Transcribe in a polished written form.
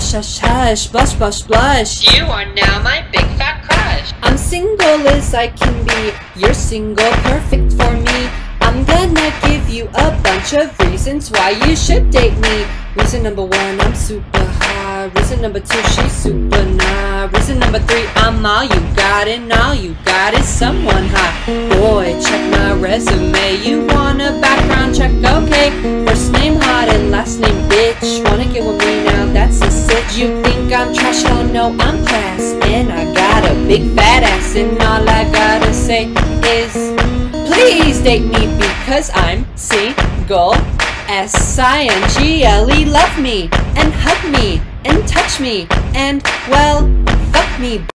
Hush, hush, hush, blush, blush, blush. You are now my big fat crush. I'm single as I can be. You're single, perfect for me. I'm gonna give you a bunch of reasons why you should date me. Reason number 1, I'm super hot. Reason number 2, she's super nah. Reason number 3, I'm all you got, and all you got is someone hot. Boy, check my resume. You want a background check? Okay. First name hot and last name bitch. Wanna get with me now? That's a sitch. You think I'm trash? Oh no, I'm class, and I got a big fat ass, and all I gotta say is please date me because I'm single. S-I-N-G-L-E, love me and hug me and touch me and, well, fuck me.